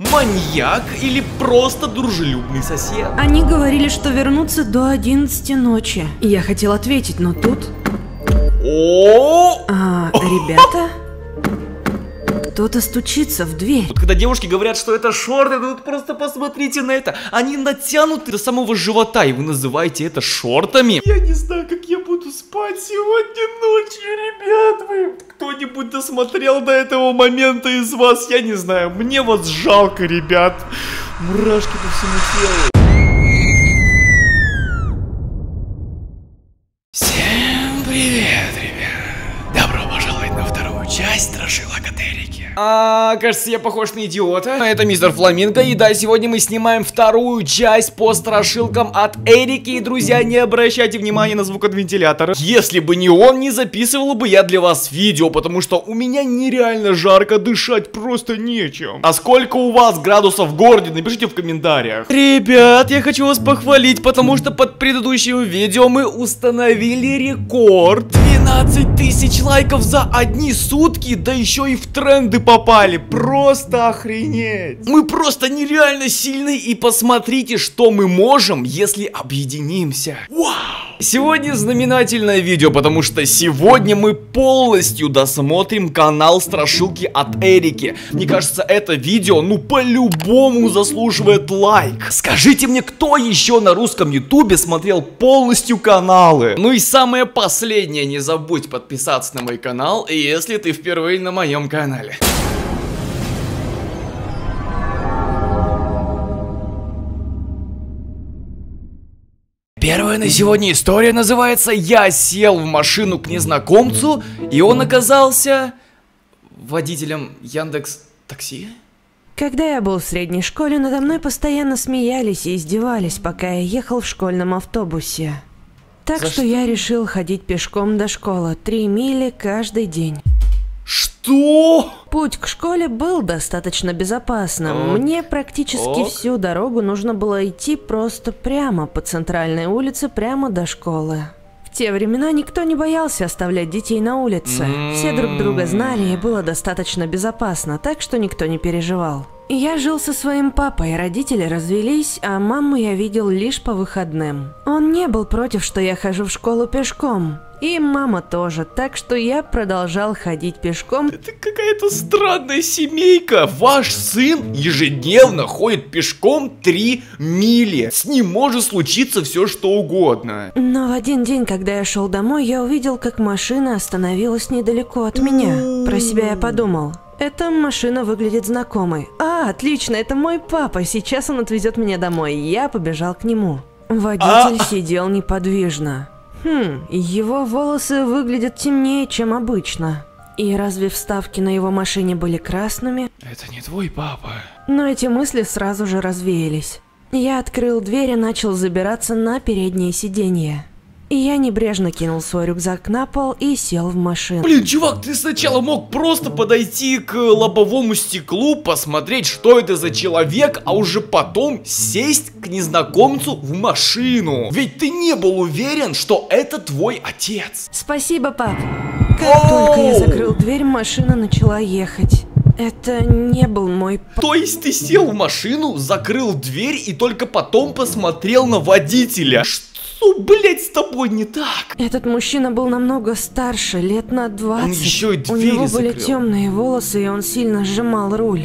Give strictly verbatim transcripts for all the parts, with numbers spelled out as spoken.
Маньяк или просто дружелюбный сосед? Они говорили, что вернутся до одиннадцати ночи. Я хотел ответить, но тут... О! А, ребята? Кто-то стучится в дверь. Вот когда девушки говорят, что это шорты, ну вот просто посмотрите на это. Они натянуты до самого живота, и вы называете это шортами? Я не знаю, как я буду спать сегодня ночью, ребят. Вы кто-нибудь досмотрел до этого момента из вас? Я не знаю, мне вас жалко, ребят. Мурашки по всему телу. Всем привет, ребят. Добро пожаловать на вторую часть страшилок от Эрики. А, кажется, я похож на идиота. Это мистер Фламинго, и да, сегодня мы снимаем вторую часть по страшилкам от Эрики. И, друзья, не обращайте внимания на звук от вентилятора. Если бы не он, не записывал бы я для вас видео, потому что у меня нереально жарко, дышать просто нечем. А сколько у вас градусов в городе, напишите в комментариях. Ребят, я хочу вас похвалить, потому что под предыдущим видео мы установили рекорд. двенадцать тысяч лайков за одни сутки, да еще и в тренды попали. Просто охренеть. Мы просто нереально сильны, и посмотрите, что мы можем, если объединимся. Вау! Сегодня знаменательное видео, потому что сегодня мы полностью досмотрим канал Страшилки от Эрики. Мне кажется, это видео, ну, по-любому заслуживает лайк. Скажите мне, кто еще на русском ютубе смотрел полностью каналы? Ну и самое последнее, не забудь подписаться на мой канал, если ты впервые на моем канале. Первая на сегодня история называется «Я сел в машину к незнакомцу, и он оказался водителем Яндекс.Такси». Когда я был в средней школе, надо мной постоянно смеялись и издевались, пока я ехал в школьном автобусе. Так За что, что? я решил ходить пешком до школы, три мили каждый день. Что? Путь к школе был достаточно безопасным. Ок. Мне практически Ок. всю дорогу нужно было идти просто прямо по центральной улице, прямо до школы. В те времена никто не боялся оставлять детей на улице. Все друг друга знали, и было достаточно безопасно, так что никто не переживал. Я жил со своим папой, родители развелись, а маму я видел лишь по выходным. Он не был против, что я хожу в школу пешком. И мама тоже, так что я продолжал ходить пешком. Это какая-то странная семейка. Ваш сын ежедневно ходит пешком три мили. С ним может случиться все что угодно. Но в один день, когда я шел домой, я увидел, как машина остановилась недалеко от меня. Про себя я подумал: эта машина выглядит знакомой. А, отлично, это мой папа, сейчас он отвезет меня домой. Я побежал к нему. Водитель А? сидел неподвижно. Хм, его волосы выглядят темнее, чем обычно. И разве вставки на его машине были красными? Это не твой папа. Но эти мысли сразу же развеялись. Я открыл дверь и начал забираться на переднее сиденье. И я небрежно кинул свой рюкзак на пол и сел в машину. Блин, чувак, ты сначала мог просто подойти к лобовому стеклу, посмотреть, что это за человек, а уже потом сесть к незнакомцу в машину. Ведь ты не был уверен, что это твой отец. Спасибо, пап. Как только я закрыл дверь, машина начала ехать. Это не был мой папа. То есть ты сел в машину, закрыл дверь и только потом посмотрел на водителя? Что, блять, с тобой не так? Этот мужчина был намного старше, лет на двадцать. Он еще и У двери него были закрыл. темные волосы, и он сильно сжимал руль.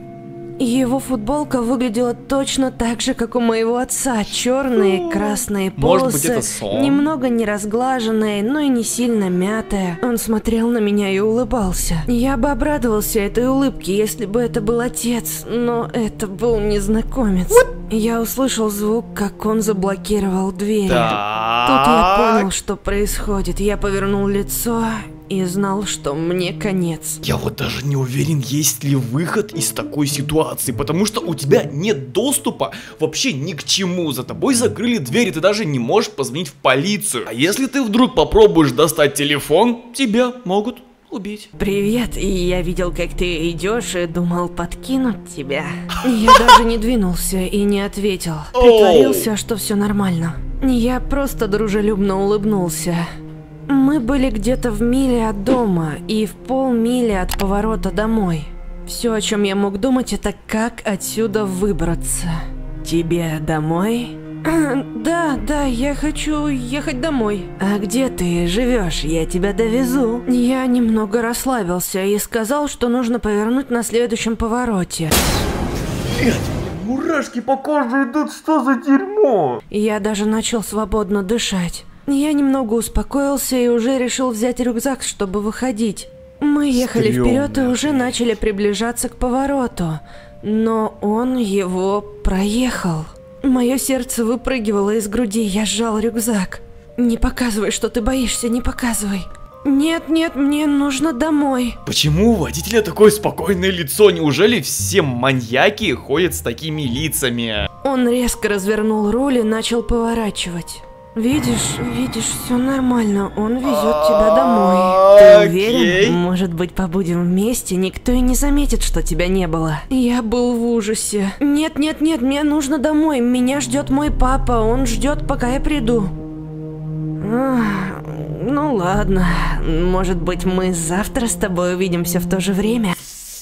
Его футболка выглядела точно так же, как у моего отца. Черные, красные Может полосы, быть, это сон? немного не разглаженные, но и не сильно мятая. Он смотрел на меня и улыбался. Я бы обрадовался этой улыбке, если бы это был отец, но это был незнакомец. Я услышал звук, как он заблокировал дверь. Так. Тут я понял, что происходит. Я повернул лицо и знал, что мне конец. Я вот даже не уверен, есть ли выход из такой ситуации, потому что у тебя нет доступа вообще ни к чему. За тобой закрыли дверь, и ты даже не можешь позвонить в полицию. А если ты вдруг попробуешь достать телефон, тебя могут убить. Привет, и я видел, как ты идешь, и думал подкинуть тебя. Я даже не двинулся и не ответил. Притворился, что все нормально. Я просто дружелюбно улыбнулся. Мы были где-то в миле от дома и в полмили от поворота домой. Все, о чем я мог думать, это как отсюда выбраться. Тебе домой? Да, да, я хочу ехать домой. А где ты живешь? Я тебя довезу. Я немного расслабился и сказал, что нужно повернуть на следующем повороте. Нет, мурашки по коже идут, что за дерьмо? Я даже начал свободно дышать. Я немного успокоился и уже решил взять рюкзак, чтобы выходить. Мы ехали вперед и уже начали приближаться к повороту, но он его проехал. Мое сердце выпрыгивало из груди, я сжал рюкзак. Не показывай, что ты боишься, не показывай. Нет, нет, мне нужно домой. Почему у водителя такое спокойное лицо? Неужели все маньяки ходят с такими лицами? Он резко развернул руль и начал поворачивать. Видишь, видишь, все нормально, он везет тебя домой. Ты уверен? Может быть, побудем вместе, никто и не заметит, что тебя не было. Я был в ужасе. Нет, нет, нет, мне нужно домой, меня ждет мой папа, он ждет, пока я приду. Ах, ну ладно, может быть, мы завтра с тобой увидимся в то же время.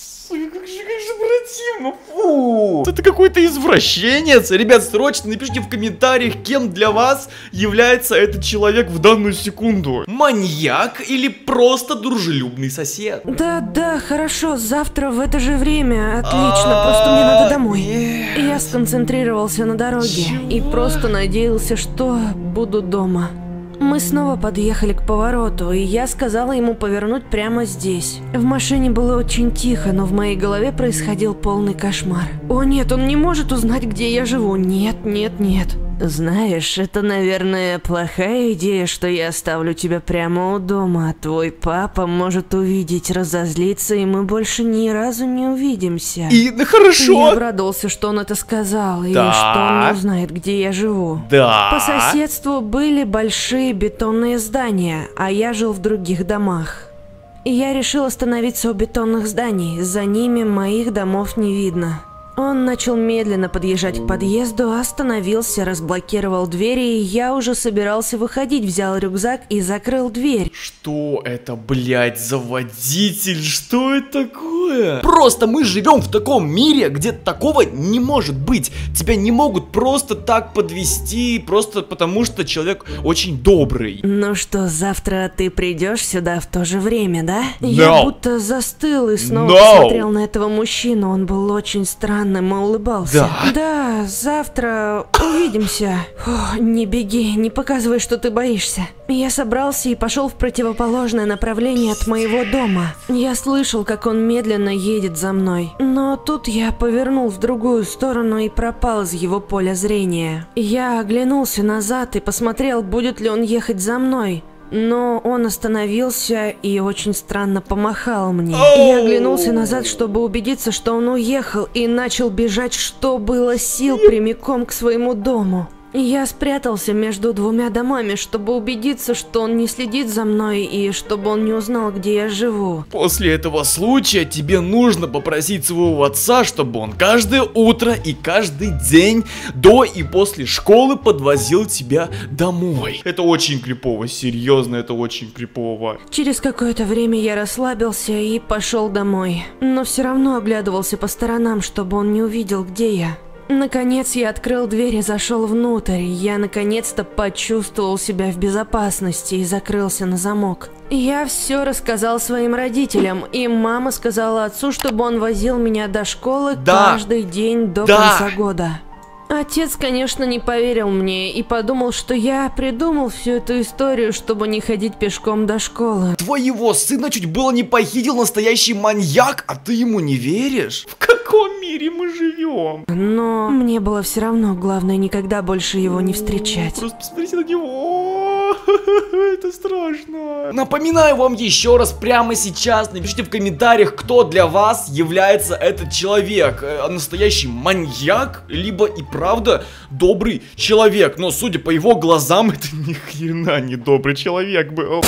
Как же, как же противно, фу! Это какой-то извращенец. Ребят, срочно напишите в комментариях, кем для вас является этот человек в данную секунду. Маньяк или просто дружелюбный сосед? Да, да, хорошо, завтра в это же время. Отлично, просто мне надо домой. Я сконцентрировался на дороге и просто надеялся, что буду дома. Мы снова подъехали к повороту, и я сказала ему повернуть прямо здесь. В машине было очень тихо, но в моей голове происходил полный кошмар. О нет, он не может узнать, где я живу. Нет, нет, нет. Знаешь, это, наверное, плохая идея, что я оставлю тебя прямо у дома. Твой папа может увидеть, разозлиться, и мы больше ни разу не увидимся. И ну, хорошо. Я обрадовался, что он это сказал, и да. что он не узнает, где я живу. Да. По соседству были большие бетонные здания, а я жил в других домах. И я решил остановиться у бетонных зданий, за ними моих домов не видно. Он начал медленно подъезжать к подъезду, остановился, разблокировал двери, и я уже собирался выходить, взял рюкзак и закрыл дверь. Что это, блядь, за водитель? Что это такое? Просто мы живем в таком мире, где такого не может быть. Тебя не могут просто так подвести, просто потому что человек очень добрый. Ну что, завтра ты придешь сюда в то же время, да? No. Я будто застыл и снова No. посмотрел на этого мужчину, он был очень странный. И улыбался. Да? Да, завтра увидимся. Фух, не беги, не показывай, что ты боишься. Я собрался и пошел в противоположное направление от моего дома. Я слышал, как он медленно едет за мной. Но тут я повернул в другую сторону и пропал из его поля зрения. Я оглянулся назад и посмотрел, будет ли он ехать за мной. Но он остановился и очень странно помахал мне. Я оглянулся назад, чтобы убедиться, что он уехал, и начал бежать, что было сил, прямиком к своему дому. Я спрятался между двумя домами, чтобы убедиться, что он не следит за мной и чтобы он не узнал, где я живу. После этого случая тебе нужно попросить своего отца, чтобы он каждое утро и каждый день до и после школы подвозил тебя домой. Это очень крипово, серьезно, это очень крипово. Через какое-то время я расслабился и пошел домой, но все равно оглядывался по сторонам, чтобы он не увидел, где я. Наконец я открыл дверь и зашел внутрь. Я наконец-то почувствовал себя в безопасности и закрылся на замок. Я все рассказал своим родителям, и мама сказала отцу, чтобы он возил меня до школы да. каждый день до да. конца года. Отец, конечно, не поверил мне и подумал, что я придумал всю эту историю, чтобы не ходить пешком до школы. Твоего сына чуть было не похитил настоящий маньяк, а ты ему не веришь? В каком мире мы живем? Но мне было все равно, главное никогда больше его не встречать. Просто посмотрите на него. Это страшно. Напоминаю вам еще раз прямо сейчас, напишите в комментариях, кто для вас является этот человек. Настоящий маньяк, либо и правда добрый человек. Но судя по его глазам, это ни хрена не добрый человек был.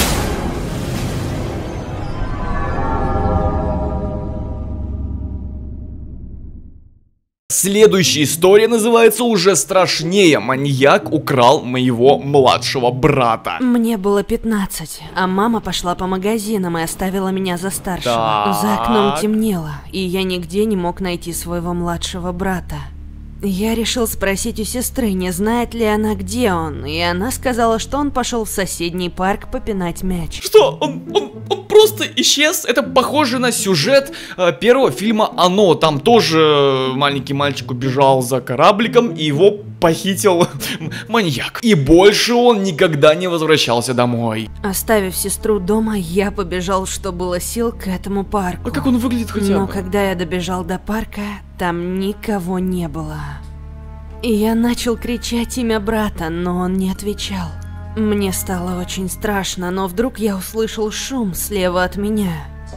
Следующая история называется уже страшнее. Маньяк украл моего младшего брата. Мне было пятнадцать, а мама пошла по магазинам и оставила меня за старшего. Так. За окном темнело, и я нигде не мог найти своего младшего брата. Я решил спросить у сестры, не знает ли она, где он, и она сказала, что он пошел в соседний парк попинать мяч. Что? Он, он, он просто исчез? Это похоже на сюжет э, первого фильма «Оно». Там тоже маленький мальчик убежал за корабликом, и его похитил маньяк. И больше он никогда не возвращался домой. Оставив сестру дома, я побежал, что было сил, к этому парку. А как он выглядит хотя бы? Но когда я добежал до парка, там никого не было. И я начал кричать имя брата, но он не отвечал. Мне стало очень страшно, но вдруг я услышал шум слева от меня.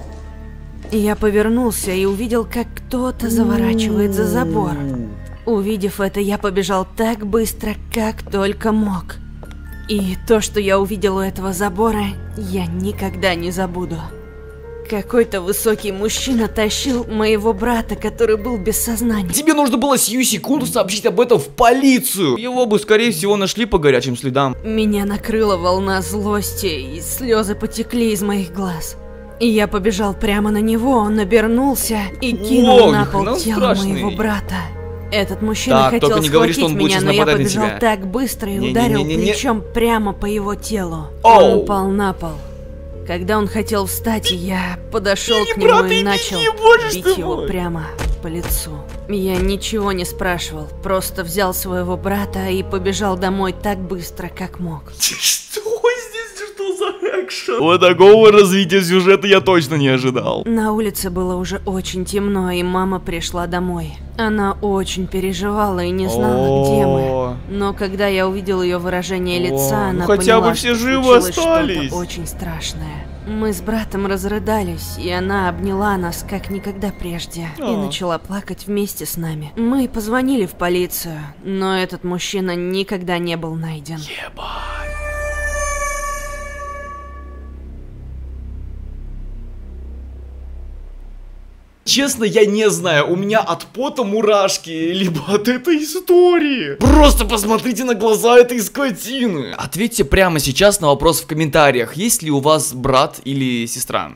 Я повернулся и увидел, как кто-то заворачивает за забор. Увидев это, я побежал так быстро, как только мог. И то, что я увидел у этого забора, я никогда не забуду. Какой-то высокий мужчина тащил моего брата, который был без сознания. Тебе нужно было сию секунду сообщить об этом в полицию. Его бы, скорее всего, нашли по горячим следам. Меня накрыла волна злости, и слезы потекли из моих глаз. И я побежал прямо на него, он обернулся и кинул О, на пол ну, тело страшный. моего брата. Этот мужчина Так, хотел только не говори, схватить что он будет меня, сейчас но я нападать на побежал тебя. так быстро и Не-не-не-не-не. ударил плечом прямо по его телу. Оу. Он упал на пол. Когда он хотел встать, я подошел Беги, к нему брат, и беги, начал боже бить ты его мой. прямо по лицу. Я ничего не спрашивал, просто взял своего брата и побежал домой так быстро, как мог. Что здесь? Что за экшен? Вот такого развития сюжета я точно не ожидал. На улице было уже очень темно, и мама пришла домой. Она очень переживала и не знала, где мы. Но когда я увидел ее выражение лица, О, она ну хотя поняла, бы все что живы случилось остались. что-то очень страшное. Мы с братом разрыдались, и она обняла нас как никогда прежде и О. начала плакать вместе с нами. Мы позвонили в полицию, но этот мужчина никогда не был найден. Ебать. Честно, я не знаю, у меня от пота мурашки, либо от этой истории. Просто посмотрите на глаза этой скотины. Ответьте прямо сейчас на вопрос в комментариях, есть ли у вас брат или сестра.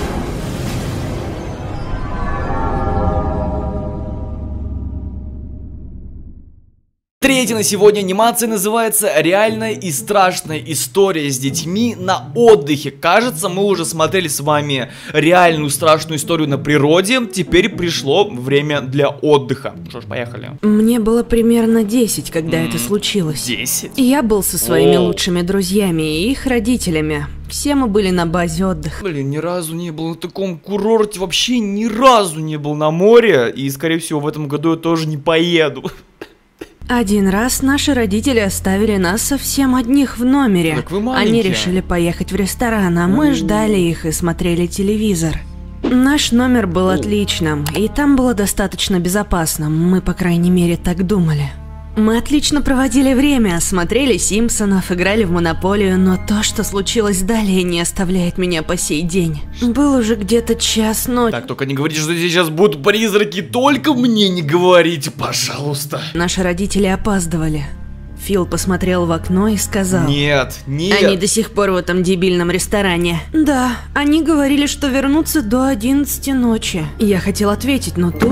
Третья на сегодня анимация называется «Реальная и страшная история с детьми на отдыхе». Кажется, мы уже смотрели с вами реальную страшную историю на природе. Теперь пришло время для отдыха. Что ж, поехали. Мне было примерно десять, когда М, это случилось. десять? И я был со своими О. лучшими друзьями и их родителями. Все мы были на базе отдыха. Блин, ни разу не был на таком курорте, вообще ни разу не был на море. И, скорее всего, в этом году я тоже не поеду. Один раз наши родители оставили нас совсем одних в номере. Так вы Они маленькие. решили поехать в ресторан, а мы ждали их и смотрели телевизор. Наш номер был отличным, и там было достаточно безопасно, мы, по крайней мере, так думали. Мы отлично проводили время, смотрели «Симпсонов», играли в «Монополию», но то, что случилось далее, не оставляет меня по сей день. Был уже где-то час ночи. Так, только не говорите, что сейчас будут призраки, только мне не говорите, пожалуйста. Наши родители опаздывали. Фил посмотрел в окно и сказал: Нет, нет. Они до сих пор в этом дебильном ресторане. Да, они говорили, что вернутся до одиннадцати ночи. Я хотел ответить, но тут...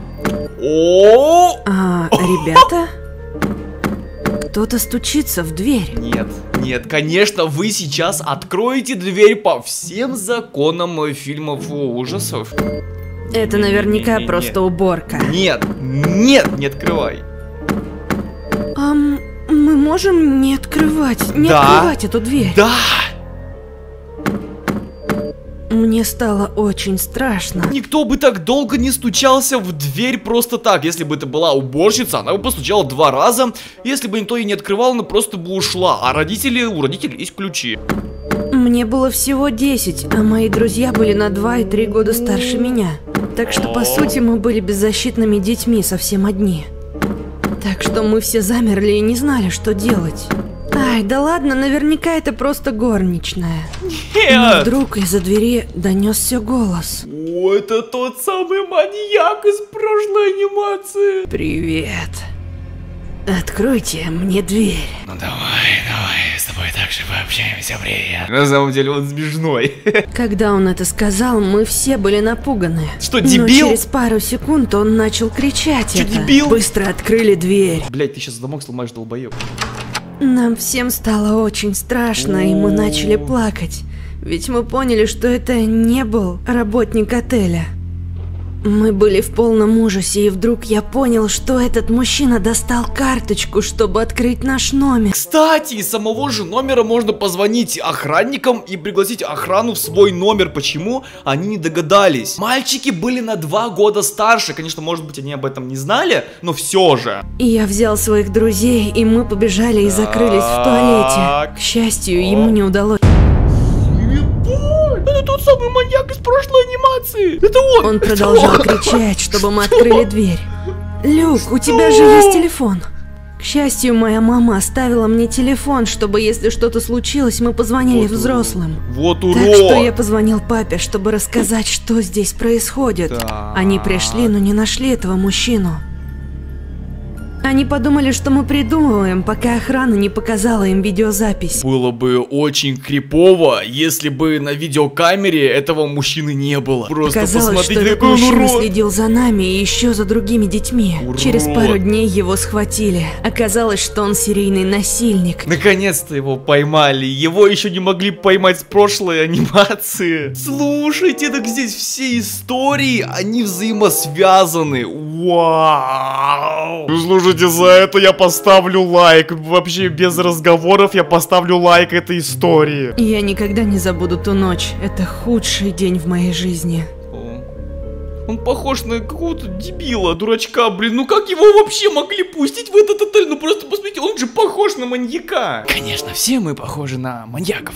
О! А, ребята? Кто-то стучится в дверь. Нет, нет, конечно, вы сейчас откроете дверь по всем законам фильмов ужасов. Это наверняка Не-не-не-не. просто уборка. Нет, нет, не открывай. Ам, мы можем не открывать, не Да. открывать эту дверь. Да! Мне стало очень страшно. Никто бы так долго не стучался в дверь просто так. Если бы это была уборщица, она бы постучала два раза. Если бы никто ей не открывал, она просто бы ушла. А родители, у родителей есть ключи. Мне было всего десять, а мои друзья были на два и три года старше меня. Так что, по сути, мы были беззащитными детьми, совсем одни. Так что мы все замерли и не знали, что делать. Ай, да ладно, наверняка это просто горничная. Нет! Но вдруг из-за двери донесся голос. О, это тот самый маньяк из прошлой анимации. Привет. Откройте мне дверь. Ну давай, давай, с тобой так же пообщаемся, привет. На самом деле он смешной. Когда он это сказал, мы все были напуганы. Что, дебил? Но через пару секунд он начал кричать. Что, это. дебил? Быстро открыли дверь. Блять, ты сейчас замок сломаешь, долбоёб. Нам всем стало очень страшно, и мы начали плакать. Ведь мы поняли, что это не был работник отеля. Мы были в полном ужасе, и вдруг я понял, что этот мужчина достал карточку, чтобы открыть наш номер. Кстати, из самого же номера можно позвонить охранникам и пригласить охрану в свой номер. Почему? Они не догадались. Мальчики были на два года старше. Конечно, может быть, они об этом не знали, но все же. И я взял своих друзей, и мы побежали и закрылись в туалете. К счастью, ему не удалось. Это тот самый маньяк из прошлой анимации. Это он. Он Это продолжал он. кричать, чтобы мы открыли дверь. Люк, у тебя же есть телефон. К счастью, моя мама оставила мне телефон, чтобы, если что-то случилось, мы позвонили Вот взрослым. Вот урод. Так что я позвонил папе, чтобы рассказать, что здесь происходит. Так. Они пришли, но не нашли этого мужчину. Они подумали, что мы придумываем, пока охрана не показала им видеозапись. Было бы очень крипово, если бы на видеокамере этого мужчины не было. Просто Казалось, что посмотрите, этот какой он мужчина урод. следил за нами и еще за другими детьми. Урод. Через пару дней его схватили. Оказалось, что он серийный насильник. Наконец-то его поймали. Его еще не могли поймать с прошлой анимации. Слушайте, так здесь все истории, они взаимосвязаны. Вау. Слушайте, за это я поставлю лайк. Вообще без разговоров я поставлю лайк этой истории. Я никогда не забуду ту ночь. Это худший день в моей жизни. Он похож на какого-то дебила, дурачка, блин. Ну как его вообще могли пустить в этот отель? Ну просто посмотрите, он же похож на маньяка. Конечно, все мы похожи на маньяков.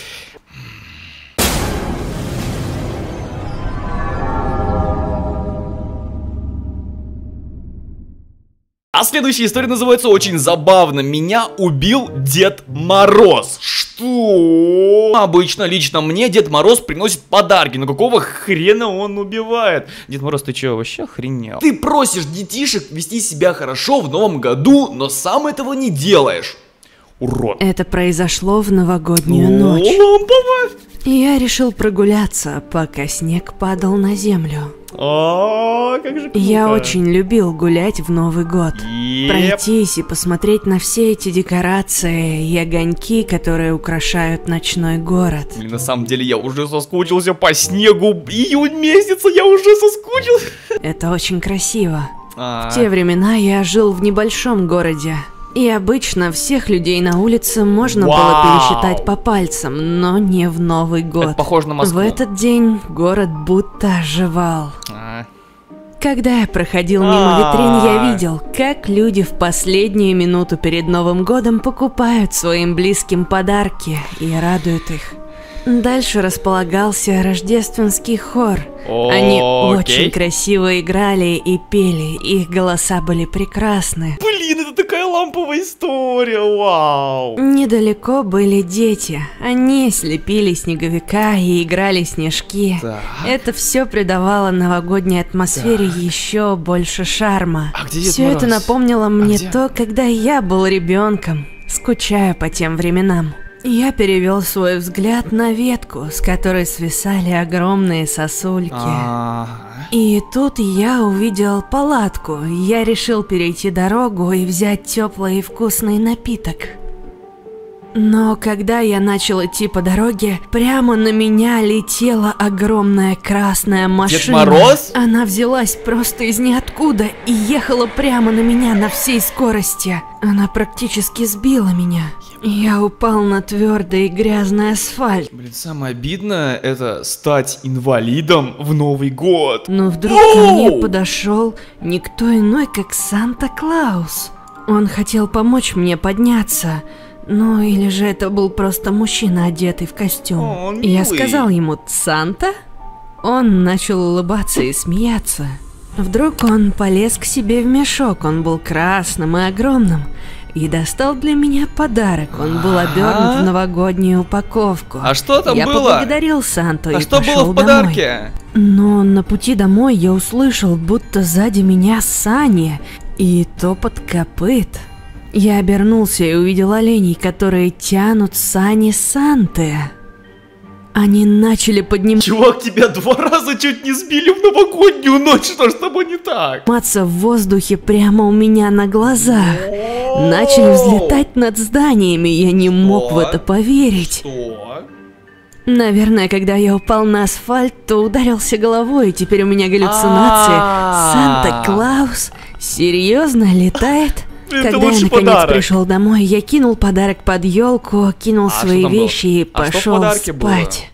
А следующая история называется очень забавно. Меня убил Дед Мороз. Что? Обычно лично мне Дед Мороз приносит подарки. Но какого хрена он убивает? Дед Мороз, ты че, вообще охренел? Ты просишь детишек вести себя хорошо в новом году, но сам этого не делаешь. Урод. Это произошло в новогоднюю ночь. Ламповая. Я решил прогуляться, пока снег падал на землю. А, как же круто. Я очень любил гулять в Новый год. Еп. Пройтись и посмотреть на все эти декорации и огоньки, которые украшают ночной город. Блин, на самом деле я уже соскучился по снегу. Июнь месяца, я уже соскучился. Это очень красиво. А. В те времена я жил в небольшом городе. И обычно всех людей на улице можно Вау. было пересчитать по пальцам, но не в Новый год. Это похоже на Москву. В этот день город будто оживал. А. Когда я проходил мимо витрин, я А. видел, как люди в последнюю минуту перед Новым годом покупают своим близким подарки и радуют их. Дальше располагался рождественский хор. Они Окей. очень красиво играли и пели, их голоса были прекрасны. Блин, это такая ламповая история, вау. Недалеко были дети. Они слепили снеговика и играли снежки. Так. Это все придавало новогодней атмосфере еще больше шарма. А где Дед Все это Мороз? напомнило мне где? то, когда я был ребенком, скучая по тем временам. Я перевел свой взгляд на ветку, с которой свисали огромные сосульки. А. И тут я увидел палатку. Я решил перейти дорогу и взять теплый и вкусный напиток. Но когда я начал идти по дороге, прямо на меня летела огромная красная машина. Дед Мороз? Она взялась просто из ниоткуда и ехала прямо на меня на всей скорости. Она практически сбила меня. Я упал на твердый и грязный асфальт. Блин, самое обидное это стать инвалидом в Новый год. Но вдруг ко мне подошел никто иной, как Санта-Клаус. Он хотел помочь мне подняться. Ну или же это был просто мужчина, одетый в костюм. О, И я милый. сказал ему: «Санта?» Он начал улыбаться и смеяться. Вдруг он полез к себе в мешок, он был красным и огромным. и достал для меня подарок. Он был обернут в новогоднюю упаковку. А что там я было? Я поблагодарил Санту а и что пошел было в домой. подарке? Но на пути домой я услышал, будто сзади меня сани и топот копыт. Я обернулся и увидел оленей, которые тянут сани Санты. Они начали подниматься. Чувак, тебя два раза чуть не сбили в новогоднюю ночь, что ж с тобой не так? В воздухе прямо у меня на глазах. Начали взлетать над зданиями, я не мог в это поверить. Что? Наверное, когда я упал на асфальт, то ударился головой, и теперь у меня галлюцинации. Санта-Клаус серьезно летает? Когда я наконец пришел домой, я кинул подарок под елку, кинул а свои вещи и а пошел спать.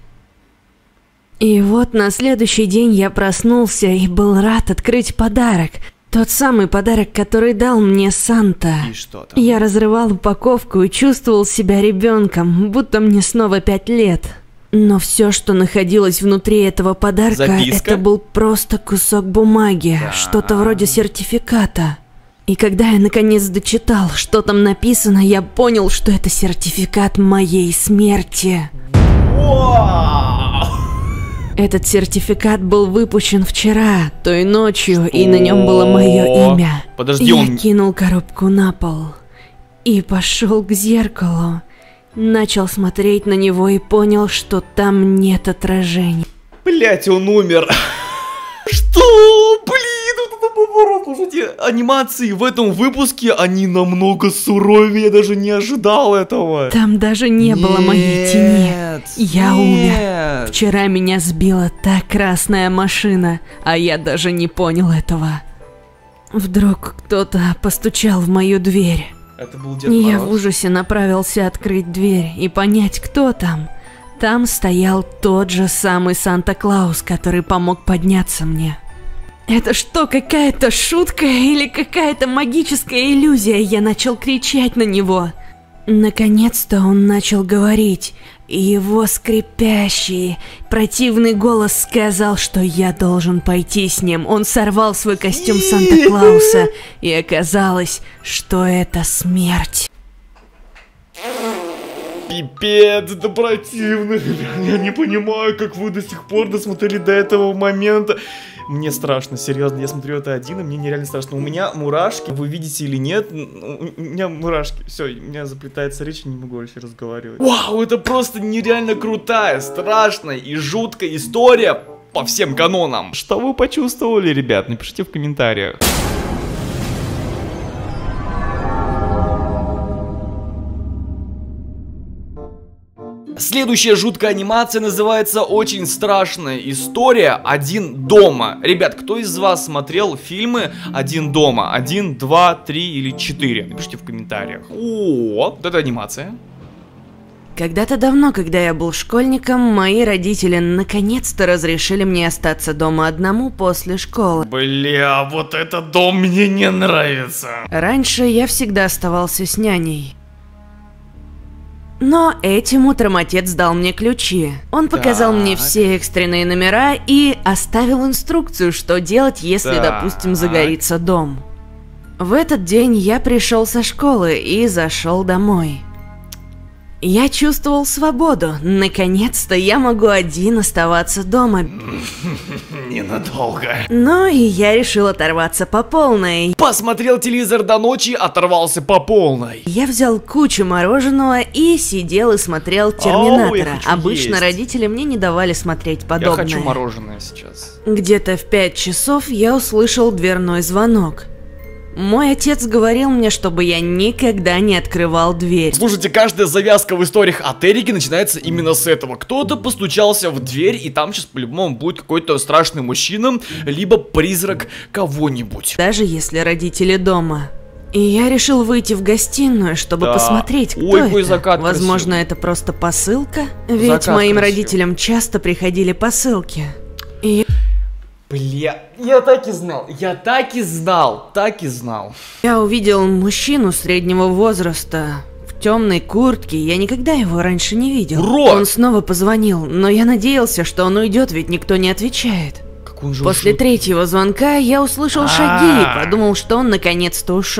И вот на следующий день я проснулся и был рад открыть подарок. Тот самый подарок, который дал мне Санта. И что там? Я разрывал упаковку и чувствовал себя ребенком, будто мне снова пять лет. Но все, что находилось внутри этого подарка, Записка? это был просто кусок бумаги, да. что-то вроде сертификата. И когда я наконец дочитал, что там написано, я понял, что это сертификат моей смерти. Вау! Этот сертификат был выпущен вчера, той ночью, и на нем было мое имя. Подожди, я он... кинул коробку на пол и пошел к зеркалу. Начал смотреть на него и понял, что там нет отражений. Блять, он умер. Что? Блин, вот это поворот. Слушайте, анимации в этом выпуске, они намного суровее, я даже не ожидал этого. Там даже не нет, было моей тени. Я нет. умер. Вчера меня сбила та красная машина, а я даже не понял этого. Вдруг кто-то постучал в мою дверь. Это был Дед Я Мороз. в ужасе направился открыть дверь и понять, кто там. Там стоял тот же самый Санта-Клаус, который помог подняться мне. Это что, какая-то шутка или какая-то магическая иллюзия? Я начал кричать на него. Наконец-то он начал говорить, и его скрипящий, противный голос сказал, что я должен пойти с ним. Он сорвал свой костюм Санта-Клауса, и оказалось, что это смерть. Пипец, это противно, ребят. Я не понимаю, как вы до сих пор досмотрели до этого момента. Мне страшно, серьезно, я смотрю это один, и мне нереально страшно. У меня мурашки, вы видите или нет, у меня мурашки. Все, у меня заплетается речь, не могу вообще разговаривать. Вау, это просто нереально крутая, страшная и жуткая история по всем канонам. Что вы почувствовали, ребят? Напишите в комментариях. Следующая жуткая анимация называется «Очень страшная история. Один дома». Ребят, кто из вас смотрел фильмы «Один дома»? Один, два, три или четыре? Напишите в комментариях. О, вот это анимация. Когда-то давно, когда я был школьником, мои родители наконец-то разрешили мне остаться дома одному после школы. Бля, вот этот дом мне не нравится. Раньше я всегда оставался с няней. Но этим утром отец дал мне ключи. Он показал Так. мне все экстренные номера и оставил инструкцию, что делать, если, Так. допустим, загорится дом. В этот день я пришел со школы и зашел домой. Я чувствовал свободу. Наконец-то я могу один оставаться дома. Ненадолго. Ну и я решил оторваться по полной. Посмотрел телевизор до ночи, оторвался по полной. Я взял кучу мороженого и сидел и смотрел Оу, я Терминатора. хочу Обычно есть. родители мне не давали смотреть подобное. Я хочу мороженое сейчас. Где-то в пять часов я услышал дверной звонок. Мой отец говорил мне, чтобы я никогда не открывал дверь. Слушайте, каждая завязка в историях от Эрики начинается именно с этого. Кто-то постучался в дверь, и там сейчас по-любому будет какой-то страшный мужчина, либо призрак кого-нибудь. Даже если родители дома. И я решил выйти в гостиную, чтобы Да. посмотреть, кто Ой, это. какой закат Возможно, красивый. это просто посылка? Ведь Закат моим красивый. родителям часто приходили посылки. И Бля, я так и знал, я так и знал, так и знал. я увидел мужчину среднего возраста в темной куртке. Я никогда его раньше не видел. Урод! Он снова позвонил, но я надеялся, что он уйдет, ведь никто не отвечает. Как он же После ушел. третьего звонка я услышал шаги и подумал, что он наконец-то ушел.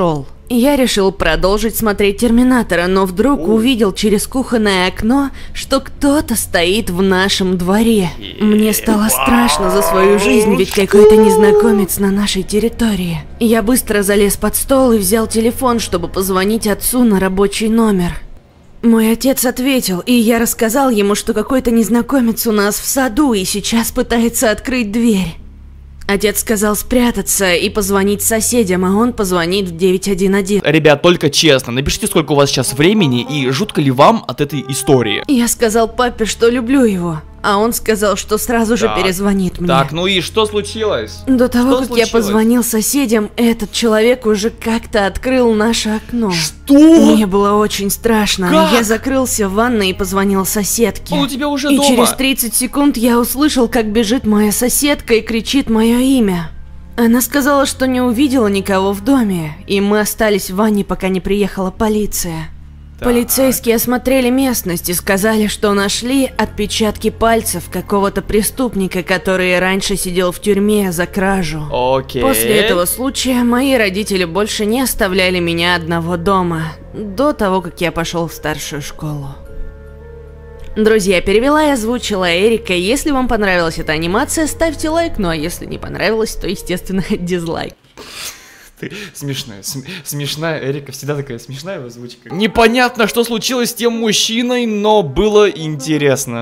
Я решил продолжить смотреть Терминатора, но вдруг увидел через кухонное окно, что кто-то стоит в нашем дворе. Мне стало страшно за свою жизнь, ведь какой-то незнакомец на нашей территории. Я быстро залез под стол и взял телефон, чтобы позвонить отцу на рабочий номер. Мой отец ответил, и я рассказал ему, что какой-то незнакомец у нас в саду и сейчас пытается открыть дверь. Отец сказал спрятаться и позвонить соседям, а он позвонит в девять один один. Ребят, только честно, напишите, сколько у вас сейчас времени и жутко ли вам от этой истории. Я сказал папе, что люблю его, а он сказал, что сразу же так, перезвонит мне. Так, ну и что случилось? До того, что как случилось? я позвонил соседям, этот человек уже как-то открыл наше окно. Что? Мне было очень страшно. Как? Я закрылся в ванной и позвонил соседке. Он у тебя уже и дома. через тридцать секунд я услышал, как бежит моя соседка и кричит мое имя. Она сказала, что не увидела никого в доме, и мы остались в ванне, пока не приехала полиция. Так. Полицейские осмотрели местность и сказали, что нашли отпечатки пальцев какого-то преступника, который раньше сидел в тюрьме за кражу. Окей. После этого случая мои родители больше не оставляли меня одного дома, до того, как я пошел в старшую школу. Друзья, перевела и озвучила Эрика. Если вам понравилась эта анимация, ставьте лайк, ну а если не понравилось, то, естественно, дизлайк. Ты смешная, см смешная, Эрика всегда такая смешная в озвучке. Непонятно, что случилось с тем мужчиной, но было интересно.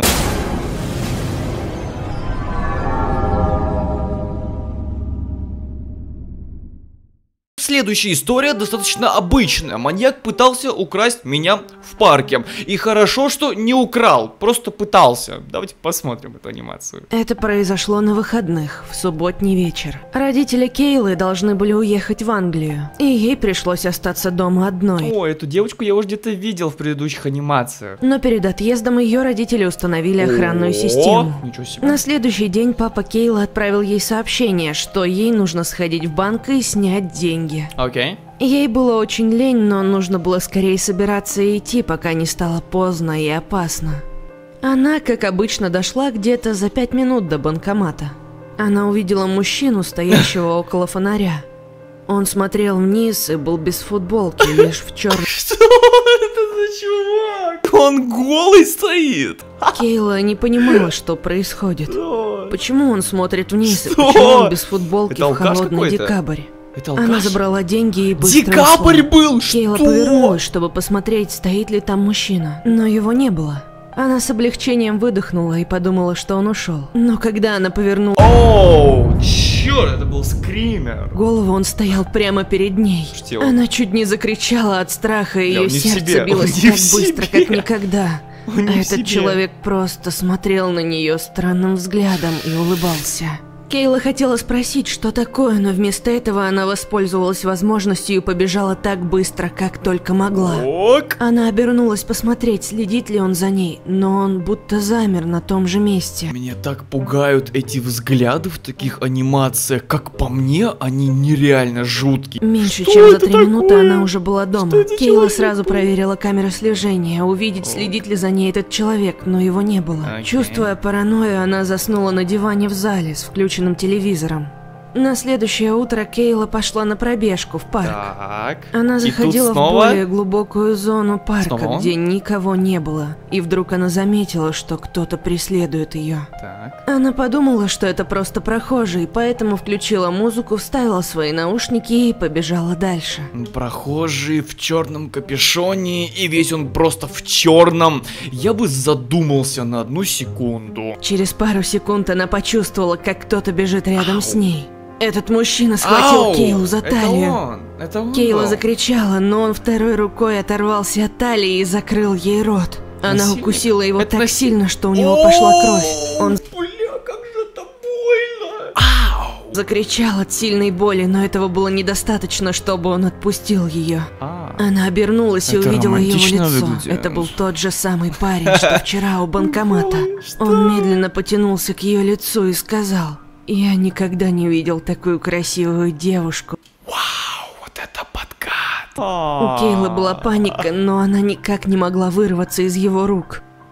Следующая история достаточно обычная. Маньяк пытался украсть меня в парке. И хорошо, что не украл, просто пытался. Давайте посмотрим эту анимацию. Это произошло на выходных, в субботний вечер. Родители Кейлы должны были уехать в Англию, и ей пришлось остаться дома одной. О, эту девочку я уже где-то видел в предыдущих анимациях. Но перед отъездом ее родители установили охранную О, систему. ничего себе. На следующий день папа Кейла отправил ей сообщение, что ей нужно сходить в банк и снять деньги. Окей. Ей было очень лень, но нужно было скорее собираться и идти, пока не стало поздно и опасно. Она, как обычно, дошла где-то за пять минут до банкомата. Она увидела мужчину, стоящего около фонаря. Он смотрел вниз и был без футболки, лишь в черном. Что это за чувак? Он голый стоит. Кейла не понимала, что происходит. Почему он смотрит вниз, и Что? почему он без футболки Это в алкаш холодный какой-то? декабрь? Это Она алкаш? забрала деньги и быстро Декабрь ушла. был? Кейла Что? повернулась, чтобы посмотреть, стоит ли там мужчина, но его не было. Она с облегчением выдохнула и подумала, что он ушел. Но когда она повернула Оу, черт, это был скример. голову, он стоял прямо перед ней. Что? Она чуть не закричала от страха, и Бля, ее он не в сердце себе, билось он не так в быстро, себе. как никогда. Он А не в этот себе. человек просто смотрел на нее странным взглядом и улыбался. Кейла хотела спросить, что такое, но вместо этого она воспользовалась возможностью и побежала так быстро, как только могла. Ок. Она обернулась посмотреть, следит ли он за ней, но он будто замер на том же месте. Меня так пугают эти взгляды в таких анимациях. Как по мне, они нереально жуткие. Меньше Что чем за это три минуты такое? она уже была дома. Что это Кейла человек сразу такой? проверила камеры слежения, увидеть, следит ли за ней этот человек, но его не было. Окей. Чувствуя паранойю, она заснула на диване в зале с включенным телевизором. На следующее утро Кейла пошла на пробежку в парк. Так. Она И тут заходила в снова? более глубокую зону парка, Снова он? где никого не было, и вдруг она заметила, что кто-то преследует ее. Так. Она подумала, что это просто прохожий, поэтому включила музыку, вставила свои наушники и побежала дальше. Прохожий в черном капюшоне, и весь он просто в черном. Я бы задумался на одну секунду. Через пару секунд она почувствовала, как кто-то бежит рядом с ней. Этот мужчина схватил Ау! Кейлу за Это талию. он, это он Кейла был. закричала, но он второй рукой оторвался от талии и закрыл ей рот. Она Насильник? укусила его Это так нас- сильно, что у него пошла кровь. Он Бля, как же это больно! Ау! закричал от сильной боли, но этого было недостаточно, чтобы он отпустил ее. А. Она обернулась и Это увидела его романтично лицо. выглядит. Это был тот же самый парень, что вчера у банкомата. Он медленно потянулся к ее лицу и сказал: «Я никогда не видел такую красивую девушку». Вау, вот это подкат! У Кейлы была паника, но она никак не могла вырваться из его рук.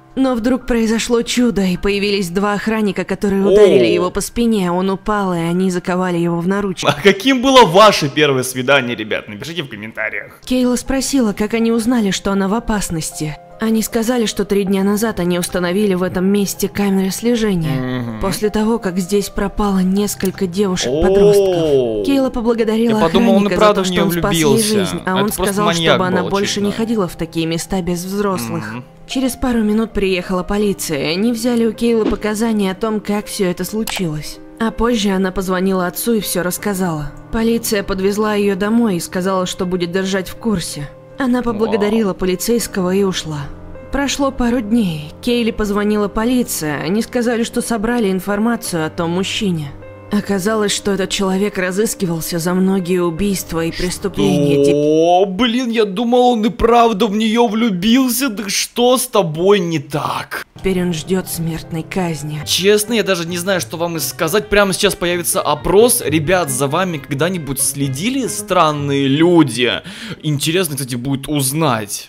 Но вдруг произошло чудо, и появились два охранника, которые ударили О. его по спине, он упал, и они заковали его в наручники. А каким было ваше первое свидание, ребят? Напишите в комментариях. Кейла спросила, как они узнали, что она в опасности. Они сказали, что три дня назад они установили в этом месте камеры слежения. Мгм. После того, как здесь пропало несколько девушек-подростков. О. Кейла поблагодарила Я подумал, он и охранника за правда то, в что неё он спас ей влюбился. жизнь, а Это он просто сказал, маньяк чтобы она был, больше не очевидно. ходила в такие места без взрослых. Мгм. Через пару минут приехала полиция, они взяли у Кейлы показания о том, как все это случилось. А позже она позвонила отцу и все рассказала. Полиция подвезла ее домой и сказала, что будет держать в курсе. Она поблагодарила полицейского и ушла. Прошло пару дней. Кейли позвонила полиция. Они сказали, что собрали информацию о том мужчине. Оказалось, что этот человек разыскивался за многие убийства и преступления. Тип- О, блин, я думал, он и правда в нее влюбился. Да что с тобой не так? Теперь он ждет смертной казни. Честно, я даже не знаю, что вам и сказать. Прямо сейчас появится опрос. Ребят, за вами когда-нибудь следили странные люди? Интересно, кстати, будет узнать.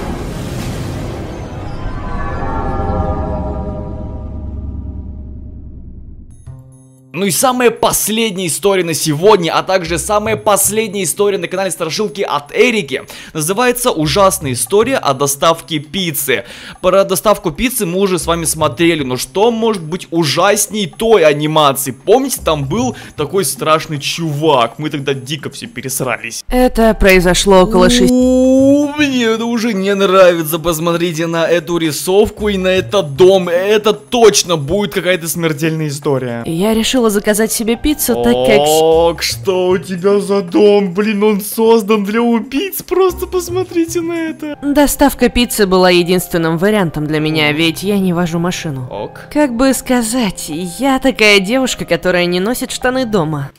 Ну и самая последняя история на сегодня, а также самая последняя история на канале Страшилки от Эрики, называется «Ужасная история о доставке пиццы». Про доставку пиццы мы уже с вами смотрели, но что может быть ужасней той анимации? Помните, там был такой страшный чувак, мы тогда дико все пересрались. Это произошло около шести... У, Мне это уже не нравится, посмотрите на эту рисовку и на этот дом, это точно будет какая-то смертельная история. Я решила заказать себе пиццу, так как... Ок, что у тебя за дом? Блин, он создан для убийц, просто посмотрите на это. Доставка пиццы была единственным вариантом для меня, ведь я не вожу машину. Ок. Как бы сказать, я такая девушка, которая не носит штаны дома.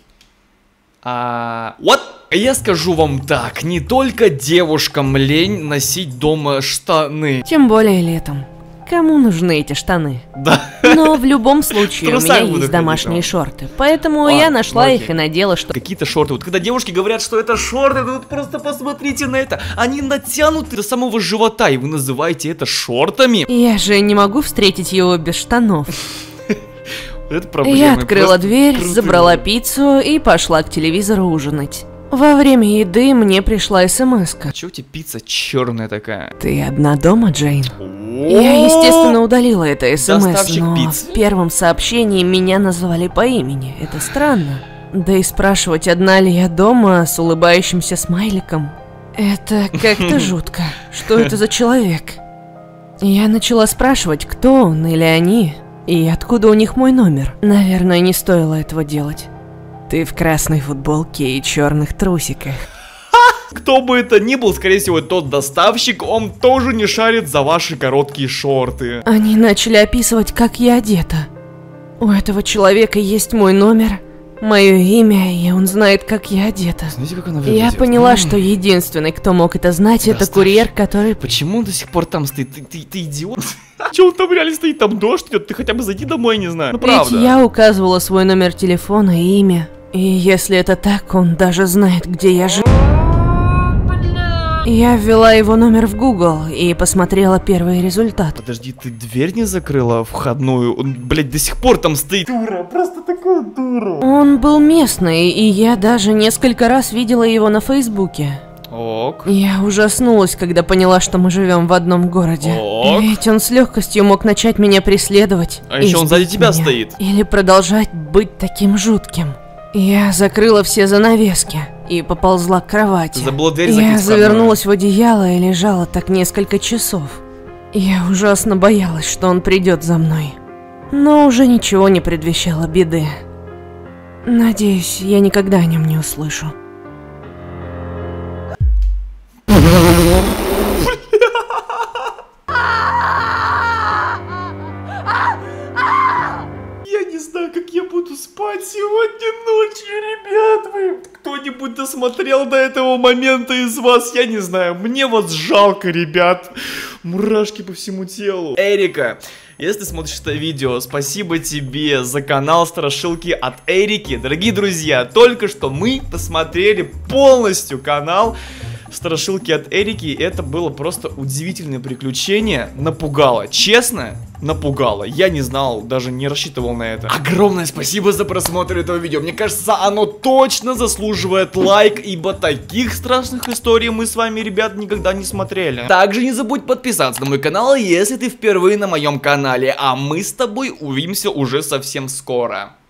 А... Вот. Я скажу вам так, не только девушкам лень носить дома штаны. Тем более летом. Кому нужны эти штаны? Да. Но в любом случае у трусах меня буду есть ходить домашние дома. шорты, поэтому Ладно, я нашла окей. их и надела, что... Какие-то шорты. Вот когда девушки говорят, что это шорты, ну вот просто посмотрите на это. Они натянуты до самого живота, и вы называете это шортами? Я же не могу встретить его без штанов. Это проблема. Я открыла Просто дверь, крутые. забрала пиццу и пошла к телевизору ужинать. Во время еды мне пришла смс-ка. А чё у тебя пицца черная такая? Ты одна дома, Джейн? Я, естественно, удалила это смс, Доставщик но пиццы. в первом сообщении меня назвали по имени. Это странно. Да и спрашивать, одна ли я дома с улыбающимся смайликом. Это как-то жутко. Что это за человек? Я начала спрашивать, кто он или они, и откуда у них мой номер. Наверное, не стоило этого делать. Ты в красной футболке и черных трусиках. Кто бы это ни был, скорее всего, тот доставщик, он тоже не шарит за ваши короткие шорты. Они начали описывать, как я одета. У этого человека есть мой номер, мое имя, и он знает, как я одета. Знаете, как она Я выглядит? поняла, М. что единственный, кто мог это знать, это Доставщик. курьер, который... Почему он до сих пор там стоит? Ты, ты, ты идиот? Че он там реально стоит? Там дождь идет? Ты хотя бы зайди домой, не знаю. Ну Ведь правда. я указывала свой номер телефона и имя. И если это так, он даже знает, где я живу. Я ввела его номер в Google и посмотрела первый результат. Подожди, ты дверь не закрыла входную? Он, блядь, до сих пор там стоит. Дура, просто такая дура. Он был местный, и я даже несколько раз видела его на Фейсбуке. Ок. Я ужаснулась, когда поняла, что мы живем в одном городе. Ок. Ведь он с легкостью мог начать меня преследовать. А еще он сзади избить тебя меня. стоит. Или продолжать быть таким жутким. Я закрыла все занавески и поползла к кровати. Ты забыла дверь Я закрыть входную. завернулась в одеяло и лежала так несколько часов. Я ужасно боялась, что он придет за мной. Но уже ничего не предвещало беды. Надеюсь, я никогда о нем не услышу. Я не знаю, как я буду спать сегодня ночью, ребят. Вы кто-нибудь досмотрел до этого момента из вас? Я не знаю, мне вас жалко, ребят. Мурашки по всему телу. Эрика, если смотришь это видео, спасибо тебе за канал Страшилки от Эрики. Дорогие друзья, только что мы посмотрели полностью канал страшилки от Эрики. Это было просто удивительное приключение. Напугало. Честно, напугало. Я не знал, даже не рассчитывал на это. Огромное спасибо за просмотр этого видео. Мне кажется, оно точно заслуживает лайк, ибо таких страшных историй мы с вами, ребят, никогда не смотрели. Также не забудь подписаться на мой канал, если ты впервые на моем канале. А мы с тобой увидимся уже совсем скоро.